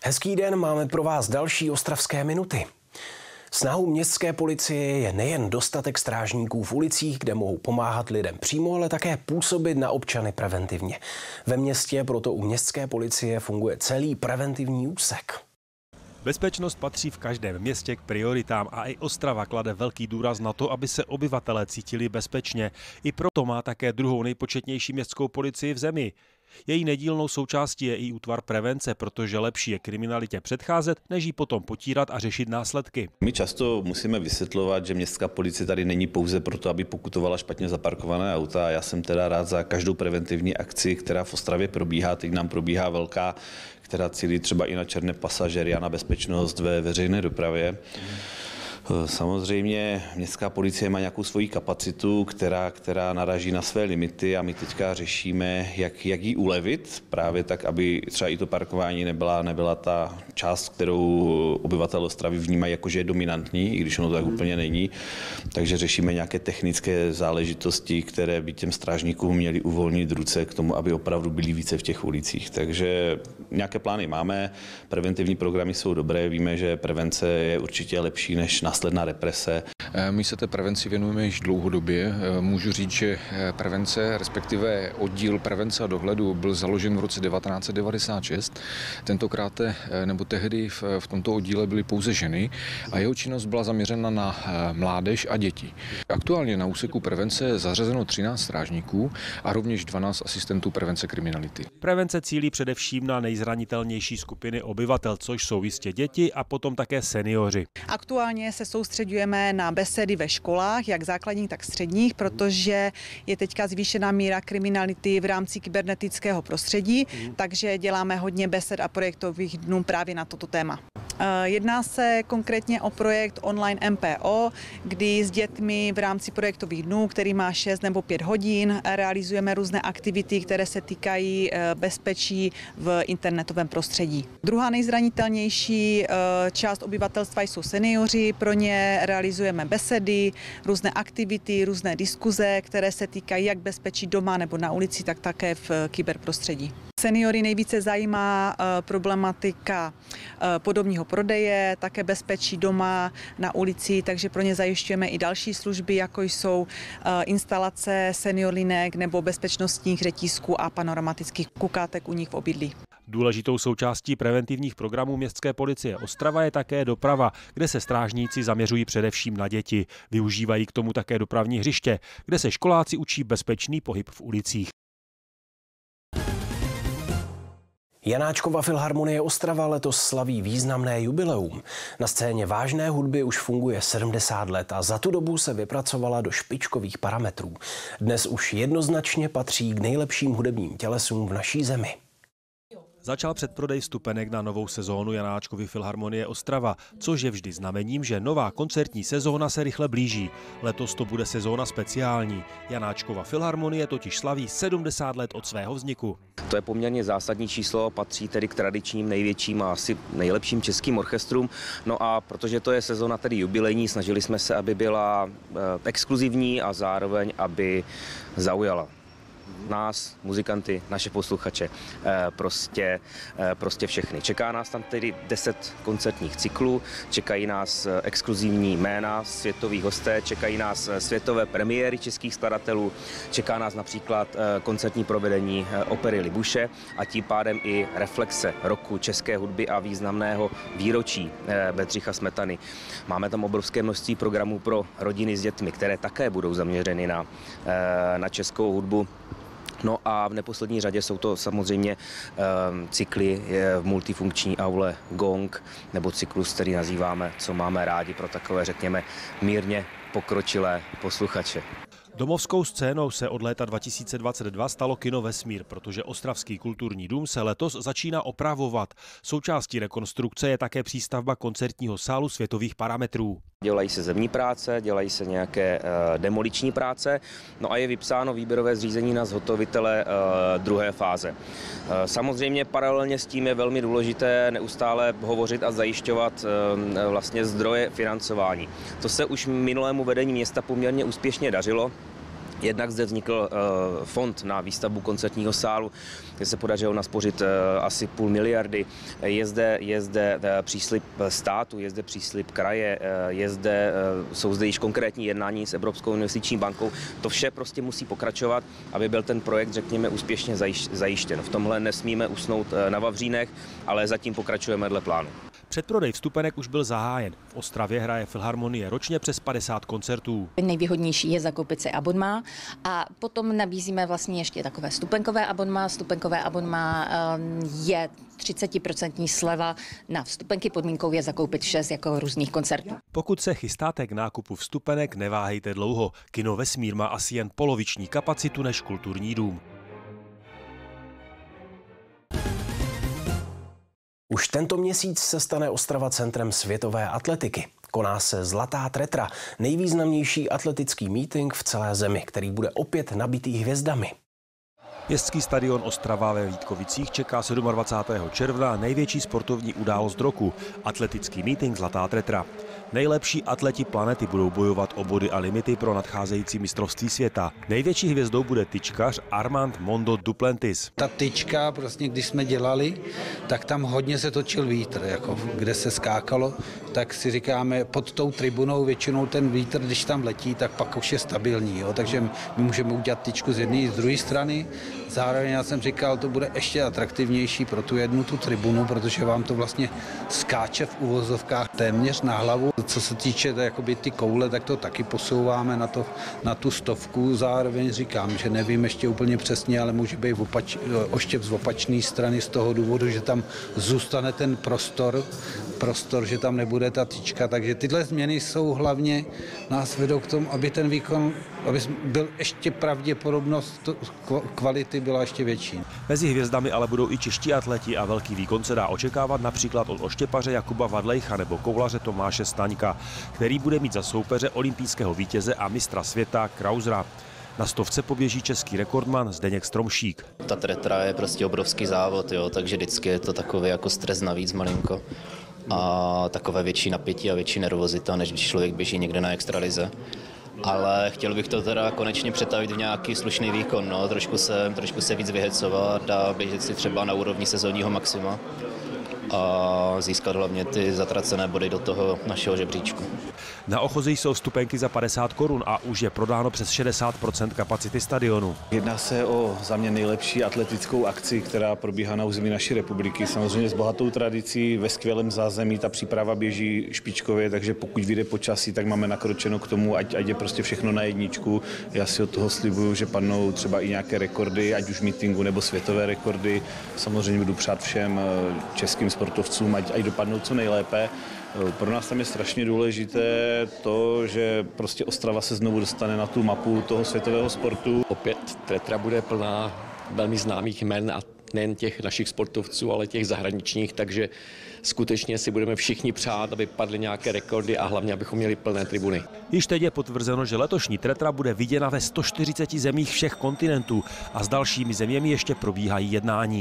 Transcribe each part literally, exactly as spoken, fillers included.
Hezký den, máme pro vás další ostravské minuty. Snahou městské policie je nejen dostatek strážníků v ulicích, kde mohou pomáhat lidem přímo, ale také působit na občany preventivně. Ve městě proto u městské policie funguje celý preventivní úsek. Bezpečnost patří v každém městě k prioritám a i Ostrava klade velký důraz na to, aby se obyvatelé cítili bezpečně. I proto má také druhou nejpočetnější městskou policii v zemi. Její nedílnou součástí je i útvar prevence, protože lepší je kriminalitě předcházet, než ji potom potírat a řešit následky. My často musíme vysvětlovat, že městská policie tady není pouze proto, aby pokutovala špatně zaparkované auta. Já jsem teda rád za každou preventivní akci, která v Ostravě probíhá. Teď nám probíhá velká, která cílí třeba i na černé pasažéry a na bezpečnost ve veřejné dopravě. Samozřejmě městská policie má nějakou svoji kapacitu, která, která naraží na své limity a my teďka řešíme, jak, jak ji ulevit, právě tak, aby třeba i to parkování nebyla, nebyla ta část, kterou obyvatel Ostravy vnímají jako, že je dominantní, i když ono to tak úplně není. Takže řešíme nějaké technické záležitosti, které by těm strážníkům měly uvolnit ruce k tomu, aby opravdu byli více v těch ulicích. Takže nějaké plány máme, preventivní programy jsou dobré, víme, že prevence je určitě lepší než následná represe. My se té prevenci věnujeme již dlouhodobě. Můžu říct, že prevence, respektive oddíl prevence a dohledu byl založen v roce devatenáct set devadesát šest. Tentokrát nebo tehdy v, v tomto oddíle byly pouze ženy a jeho činnost byla zaměřena na mládež a děti. Aktuálně na úseku prevence je zařazeno třináct strážníků a rovněž dvanáct asistentů prevence kriminality. Prevence cílí především na nejzranitelnější skupiny obyvatel, což jsou jistě děti a potom také seniori. Aktuálně se soustředujeme na besedy ve školách, jak základních, tak středních, protože je teďka zvýšená míra kriminality v rámci kybernetického prostředí, takže děláme hodně besed a projektových dnů právě na toto téma. Jedná se konkrétně o projekt online M P O, kdy s dětmi v rámci projektových dnů, který má šest nebo pět hodin, realizujeme různé aktivity, které se týkají bezpečí v internetovém prostředí. Druhá nejzranitelnější část obyvatelstva jsou seniori, pro ně realizujeme besedy, různé aktivity, různé diskuze, které se týkají jak bezpečí doma nebo na ulici, tak také v kyberprostředí. Seniory nejvíce zajímá problematika podobního prodeje, také bezpečí doma, na ulici, takže pro ně zajišťujeme i další služby, jako jsou instalace seniorlinek nebo bezpečnostních řetízků a panoramatických kukátek u nich v obydlí. Důležitou součástí preventivních programů městské policie Ostrava je také doprava, kde se strážníci zaměřují především na děti. Využívají k tomu také dopravní hřiště, kde se školáci učí bezpečný pohyb v ulicích. Janáčkova filharmonie Ostrava letos slaví významné jubileum. Na scéně vážné hudby už funguje sedmdesát let a za tu dobu se vypracovala do špičkových parametrů. Dnes už jednoznačně patří k nejlepším hudebním tělesům v naší zemi. Začal předprodej vstupenek na novou sezónu Janáčkovy filharmonie Ostrava, což je vždy znamením, že nová koncertní sezóna se rychle blíží. Letos to bude sezóna speciální. Janáčkova filharmonie totiž slaví sedmdesát let od svého vzniku. To je poměrně zásadní číslo, patří tedy k tradičním, největším a asi nejlepším českým orchestrům. No a protože to je sezóna tedy jubilejní, snažili jsme se, aby byla exkluzivní a zároveň, aby zaujala nás, muzikanty, naše posluchače, prostě, prostě všechny. Čeká nás tam tedy deset koncertních cyklů, čekají nás exkluzivní jména světových hosté, čekají nás světové premiéry českých skladatelů, čeká nás například koncertní provedení opery Libuše a tím pádem i reflexe roku české hudby a významného výročí Bedřicha Smetany. Máme tam obrovské množství programů pro rodiny s dětmi, které také budou zaměřeny na, na českou hudbu. No a v neposlední řadě jsou to samozřejmě um, cykly v multifunkční aule Gong, nebo cyklus, který nazýváme Co máme rádi, pro takové, řekněme, mírně pokročilé posluchače. Domovskou scénou se od léta dva tisíce dvacet dva stalo kino Vesmír, protože Ostravský kulturní dům se letos začíná opravovat. Součástí rekonstrukce je také přístavba koncertního sálu světových parametrů. Dělají se zemní práce, dělají se nějaké uh, demoliční práce, no a je vypsáno výběrové řízení na zhotovitele uh, druhé fáze. Uh, samozřejmě paralelně s tím je velmi důležité neustále hovořit a zajišťovat uh, vlastně zdroje financování. To se už minulému vedení města poměrně úspěšně dařilo. Jednak zde vznikl uh, fond na výstavbu koncertního sálu, kde se podařilo naspořit uh, asi půl miliardy. Je zde, je zde uh, příslib státu, je zde příslib kraje, uh, je zde, uh, jsou zde již konkrétní jednání s Evropskou investiční bankou. To vše prostě musí pokračovat, aby byl ten projekt, řekněme, úspěšně zajiš, zajištěn. V tomhle nesmíme usnout uh, na vavřínech, ale zatím pokračujeme dle plánu. Předprodej vstupenek už byl zahájen. V Ostravě hraje Filharmonie ročně přes padesát koncertů. Nejvýhodnější je zakoupit si abonmá a potom nabízíme vlastně ještě takové vstupenkové abonmá. Vstupenkové abonmá je třicet procent sleva na vstupenky, podmínkou je zakoupit šest jako různých koncertů. Pokud se chystáte k nákupu vstupenek, neváhejte dlouho. Kino Vesmír má asi jen poloviční kapacitu než Kulturní dům. Už tento měsíc se stane Ostrava centrem světové atletiky. Koná se Zlatá tretra, nejvýznamnější atletický mítink v celé zemi, který bude opět nabitý hvězdami. Městský stadion Ostrava ve Vítkovicích čeká dvacátého sedmého června největší sportovní událost roku – atletický mítink Zlatá tretra. Nejlepší atleti planety budou bojovat o body a limity pro nadcházející mistrovství světa. Největší hvězdou bude tyčkař Armand Mondo Duplantis. Ta tyčka, prostě když jsme dělali, tak tam hodně se točil vítr, jako kde se skákalo, tak si říkáme, pod tou tribunou většinou ten vítr, když tam letí, tak pak už je stabilní. Jo? Takže my můžeme udělat tyčku z jedné i z druhé strany. Zároveň já jsem říkal, to bude ještě atraktivnější pro tu jednu tu tribunu, protože vám to vlastně skáče v uvozovkách téměř na hlavu. Co se týče jakoby ty koule, tak to taky posouváme na, to, na tu stovku. Zároveň říkám, že nevím ještě úplně přesně, ale může být opač, oštěp z opačné strany z toho důvodu, že tam zůstane ten prostor, prostor, že tam nebude ta tyčka. Takže tyhle změny jsou hlavně, nás vedou k tomu, aby ten výkon, aby byl ještě pravděpodobnost kvality byla ještě větší. Mezi hvězdami ale budou i čeští atleti a velký výkon se dá očekávat například od oštěpaře Jakuba Vadlejcha nebo koulaře Tomáše Staňka, který bude mít za soupeře olympijského vítěze a mistra světa Krausera. Na stovce poběží český rekordman Zdeněk Stromšík. Ta tretra je prostě obrovský závod, jo, takže vždycky je to takový jako stres navíc malinko a takové větší napětí a větší nervozita, než když člověk běží někde na extralize. Ale chtěl bych to teda konečně přetavit v nějaký slušný výkon, no, trošku se, trošku se víc vyhecovat a běžet si třeba na úrovni sezónního maxima a získat hlavně ty zatracené body do toho našeho žebříčku. Na Ochozi jsou vstupenky za padesát korun a už je prodáno přes šedesát procent kapacity stadionu. Jedná se o za mě nejlepší atletickou akci, která probíhá na území naší republiky. Samozřejmě s bohatou tradicí, ve skvělém zázemí, ta příprava běží špičkově, takže pokud vyjde počasí, tak máme nakročeno k tomu, ať, ať je prostě všechno na jedničku. Já si od toho slibuju, že padnou třeba i nějaké rekordy, ať už meetingu nebo světové rekordy. Samozřejmě budu přát všem českým sportovcům, ať, ať dopadnou co nejlépe. Pro nás tam je strašně důležité to, že prostě Ostrava se znovu dostane na tu mapu toho světového sportu. Opět tretra bude plná velmi známých jmen a nejen těch našich sportovců, ale těch zahraničních, takže skutečně si budeme všichni přát, aby padly nějaké rekordy a hlavně, abychom měli plné tribuny. Již teď je potvrzeno, že letošní tretra bude viděna ve sto čtyřiceti zemích všech kontinentů a s dalšími zeměmi ještě probíhají jednání.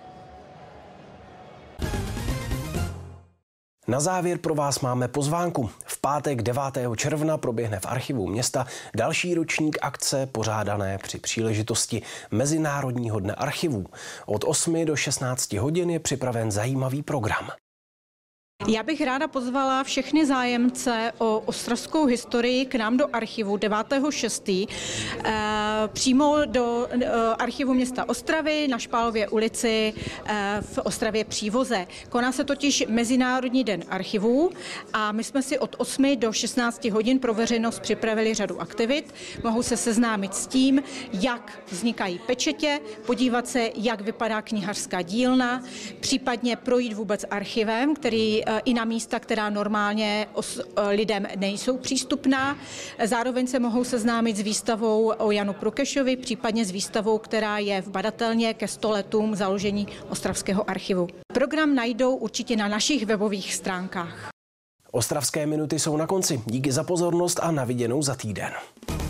Na závěr pro vás máme pozvánku. V pátek devátého června proběhne v archivu města další ročník akce pořádané při příležitosti Mezinárodního dne archivů. Od osmi do šestnácti hodin je připraven zajímavý program. Já bych ráda pozvala všechny zájemce o ostravskou historii k nám do archivu devátého šestého přímo do archivu města Ostravy na Špálově ulici v Ostravě Přívoze. Koná se totiž Mezinárodní den archivů a my jsme si od osmi do šestnácti hodin pro veřejnost připravili řadu aktivit. Mohou se seznámit s tím, jak vznikají pečetě, podívat se, jak vypadá knihařská dílna, případně projít vůbec archivem, který i na místa, která normálně lidem nejsou přístupná. Zároveň se mohou seznámit s výstavou o Janu Prokešovi, případně s výstavou, která je v Badatelně ke sto letům založení Ostravského archivu. Program najdou určitě na našich webových stránkách. Ostravské minuty jsou na konci. Díky za pozornost a na viděnou za týden.